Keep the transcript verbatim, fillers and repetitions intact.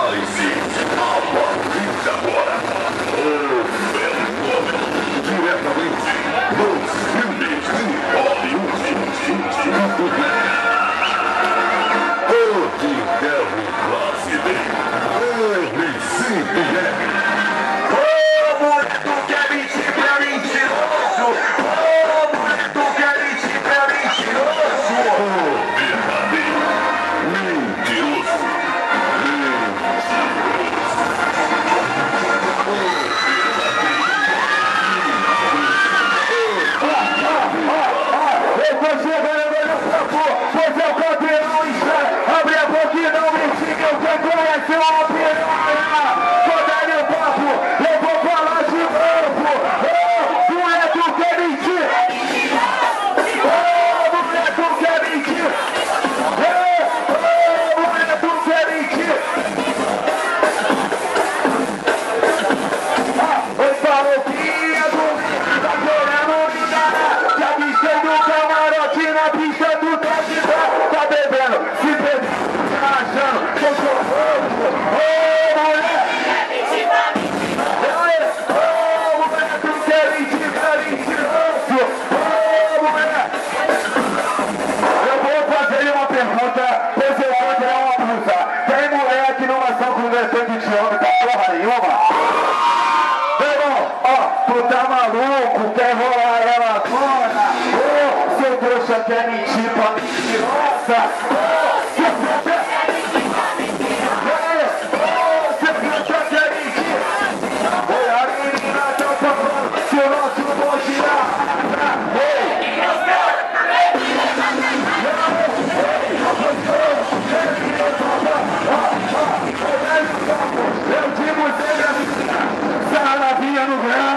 Prepare-se, a partir de agora, o fenômeno, diretamente dos filmes de Hollywood, o de Gary Classe D, M C P M. Como tu quer mentir pra mentiroso? Como tu quer mentir pra mentiroso? O verdadeiro mentiroso. Eu tô chegando no campo, você é o campeão, está. Abre a boca e não me siga, eu quero conhecer uma piranha. Tô dando o papo, eu vou falar de novo. Oh, mulher, tu quer mentir? Oh, mulher, tu quer mentir? Oh, mulher, tu quer mentir? Ah, oi, paroquinha do tá querendo me enganar. Já bichei do camarote na pista do trânsito. Tá bebendo, se beber, tá achando que eu sou louco. Ô, mulher! Ô, mulher, tu quer mentir pra mentiroso? Ô, mulher! Eu vou fazer uma pergunta, você pode dar uma blusa. Tem mulher aqui numa ação com vertente de homem, tá porra nenhuma? Meu irmão, ó, tu tá maluco, quer rolar ela toda? Ô, seu trouxa quer mentir pra mentirosa? Ô, seu trouxa quer mentir pra mentirosa? Ô, seu trouxa quer mentir? Oi, a menina tá falando, se o nosso bom girar. Ei! Eu digo sempre, sarravinha no grão.